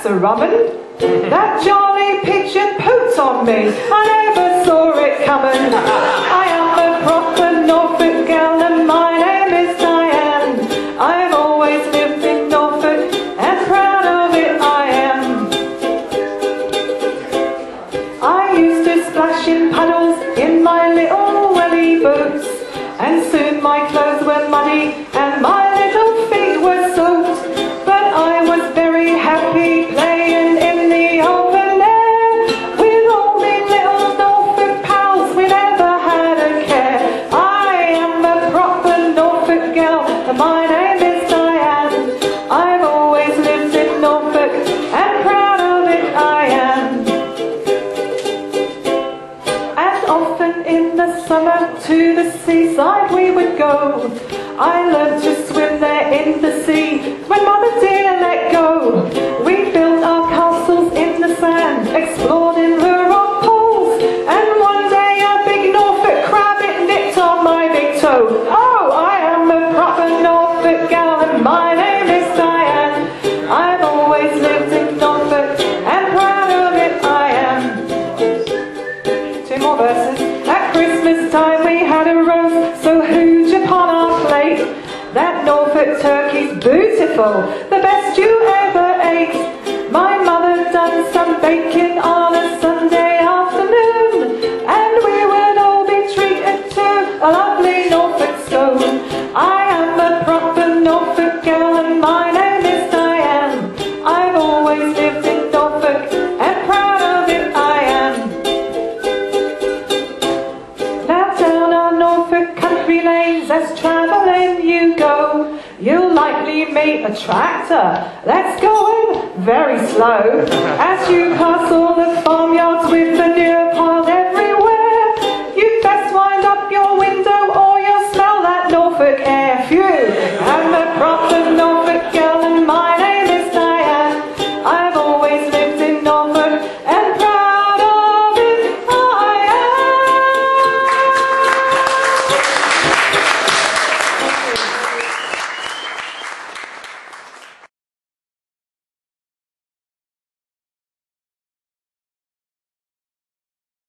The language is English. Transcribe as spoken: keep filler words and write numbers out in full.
that's a rummin'. That jolly pigeon poots on me, I never saw it coming. I am a proper Norfolk gal and my name is Diane. I've always lived in Norfolk and proud of it I am. I used to splash in puddles in my little welly boots, and soon my clothes were muddy and my little feet were soaked. But I was very happy playing in the open air with all me little Norfolk pals. We never had a care. I am a proper Norfolk gal and my name is Diane. I've always lived in Norfolk and proud of it I am. And often in the summer to the seaside we would go. I learned to swim there in the sea when Mother dear let go. We built our castles in the sand, explored in the rock pools, and one day a big Norfolk crab it nipped on my big toe. Oh, I am a proper Norfolk gal and my name is Diane. I've always lived in Norfolk and proud of it I am. Two more verses. At Christmas time we had a roast so huge upon our plate. That Norfolk turkey's beautiful, the best you ever ate. My mother done some baking on a Sunday afternoon, and we would all be treated to a lovely Norfolk scone. I am a proper Norfolk gal and my name is Diane. I've always lived in Norfolk and proud of it I am. Now down our Norfolk country lanes as travelling you go, you'll likely meet a tractor that's going very slow as you pass all the farmyards with the new